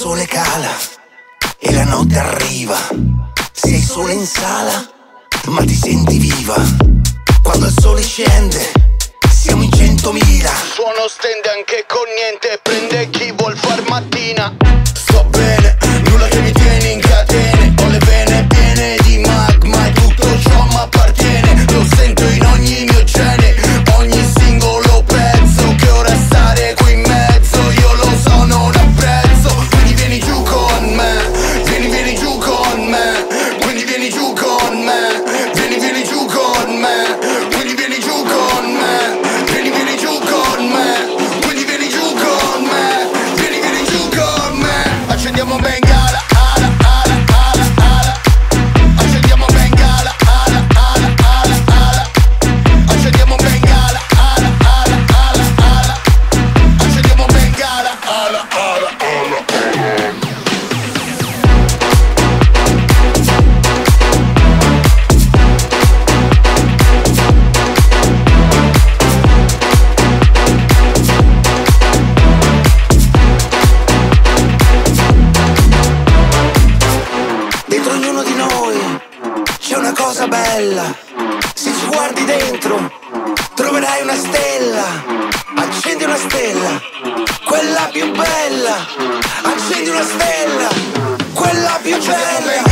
sole cala e la notte arriva, sei solo in sala, ma ti senti viva. Quando il sole scende, siamo in 100.000. Suono stende anche con niente, prende chi vuol far mattina. Sto bene, nulla che mi tiene in catene. Ho le vene piene di magma e tutto ciò m'appartiene. Lo sento in ogni mio gene, ogni singolo pezzo che ora stare qui in mezzo. Io lo so, non apprezzo. Quindi vieni giù con me, vieni giù con me. Quindi vieni giù con me, vieni giù con me. Quindi vieni giù con me, vieni giù con me. Quindi vieni giù con me, vieni giù con me. Accendiamo bengala, ala, ala, ala, ala. Accendiamo bengala, ala, ala, ala, ala. Accendiamo bengala, ala, ala, ala, ala. Accendiamo bengala, ala, ala, ala, ala. Dentro ognuno di noi c'è una cosa bella. Se ci guardi dentro troverai una stella. Accendi una stella, quella più bella. Accendi una stella, quella più bella.